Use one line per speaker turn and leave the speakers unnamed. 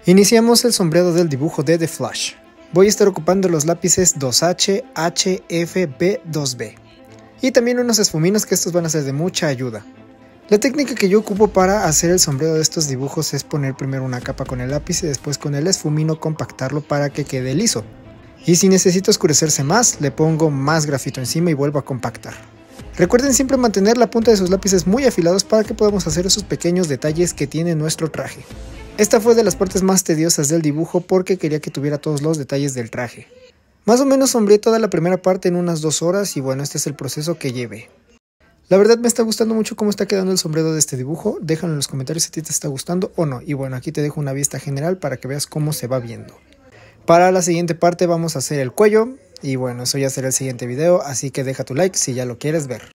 Iniciamos el sombreado del dibujo de The Flash. Voy a estar ocupando los lápices 2H, H, F, B, 2B. Y también unos esfuminos, que estos van a ser de mucha ayuda. La técnica que yo ocupo para hacer el sombreado de estos dibujos es poner primero una capa con el lápiz y después con el esfumino compactarlo para que quede liso. Y si necesito oscurecerse más, le pongo más grafito encima y vuelvo a compactar. Recuerden siempre mantener la punta de sus lápices muy afilados para que podamos hacer esos pequeños detalles que tiene nuestro traje. Esta fue de las partes más tediosas del dibujo porque quería que tuviera todos los detalles del traje. Más o menos sombreé toda la primera parte en unas 2 horas y bueno, este es el proceso que llevé. La verdad me está gustando mucho cómo está quedando el sombreado de este dibujo. Déjalo en los comentarios si a ti te está gustando o no. Y bueno, aquí te dejo una vista general para que veas cómo se va viendo. Para la siguiente parte vamos a hacer el cuello. Y bueno, eso ya será el siguiente video, así que deja tu like si ya lo quieres ver.